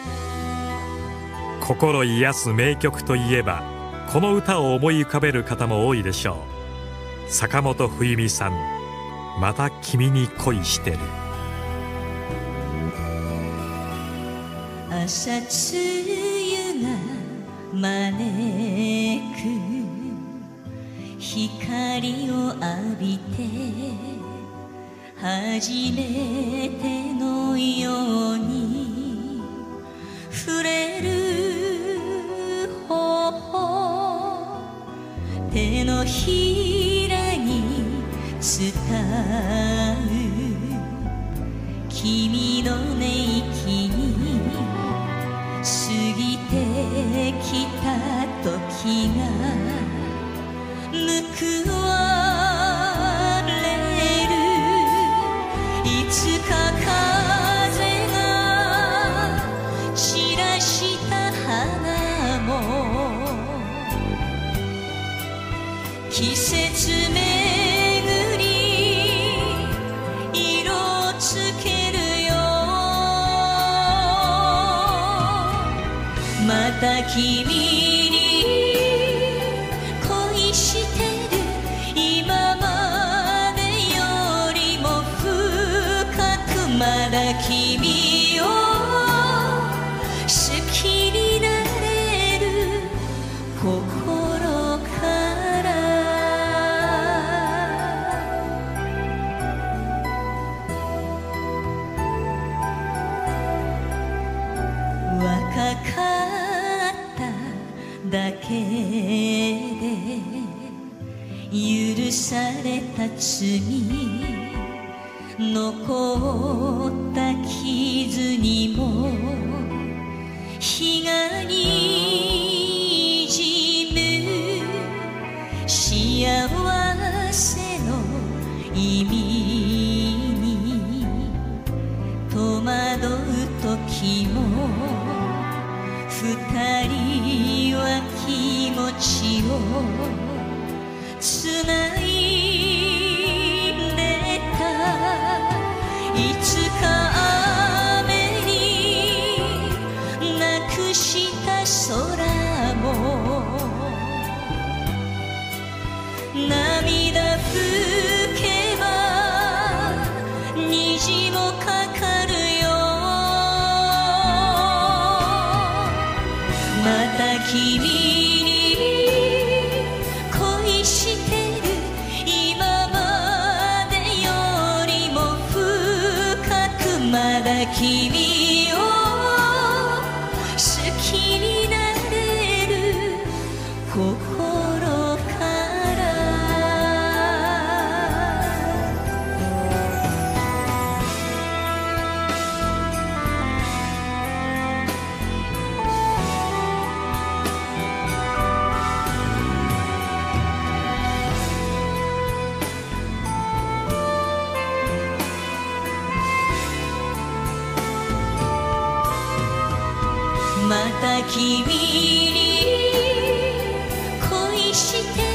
心癒す名曲といえばこの歌を思い浮かべる方も多いでしょう。坂本冬美さん、また君に恋してる。 朝露が招く光を浴びて初めてのように触れる頬、手のひらに伝う君の寝息に過ぎてきた時が報われる。いつか風が散らした花も季節巡り色つけるよ。また君に恋してる。今までよりも深くまだ君を好きになれる心から若かっただけで許された罪、残った傷にも日がにじむ。幸せの意味に戸惑う時も二人は気持ちをつないでた。いつか雨になくした空も涙拭けば虹もかかるよ。また君に恋してる。今までよりも深くまだ君を好きになれる心からまた君に恋して